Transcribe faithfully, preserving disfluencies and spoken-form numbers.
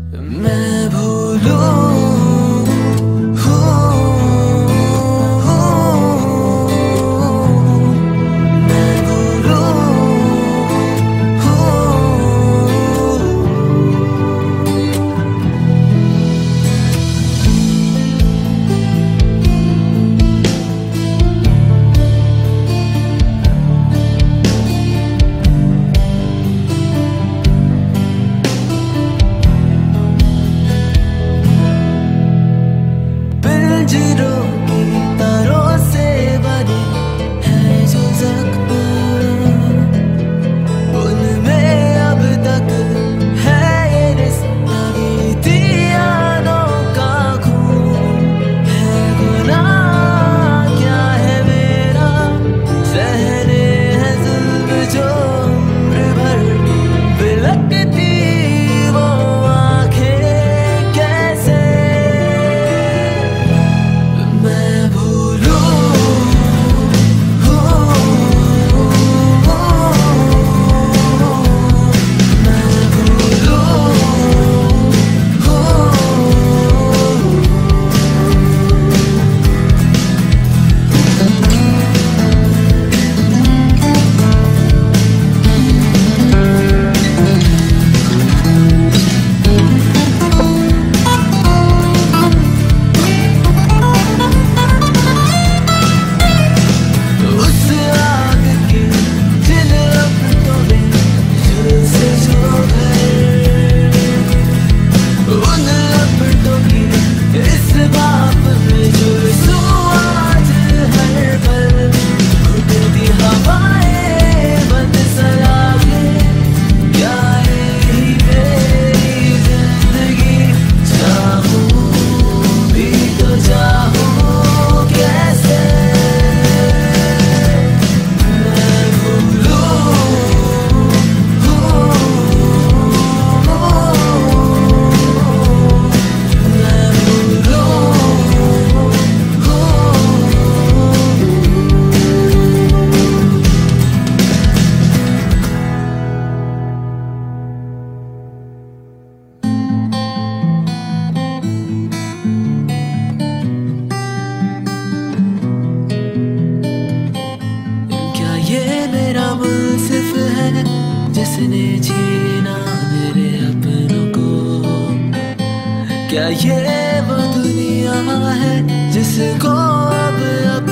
मैं भूलूं पिंजरों की तारों से बने हैं जो ज़ख्म, उनमें अब तक है ये रिश्ता बीती यादों का खून। है गुनाह क्या है मेरा, सहने है जुल्म जो उम्र भर, बिलकती वो आंखें कैसे मैं भूलूं। ये मेरा मुल्सिफ है जिसने जीना मेरे अपनों को, क्या ये वो दुनिया है जिसको अब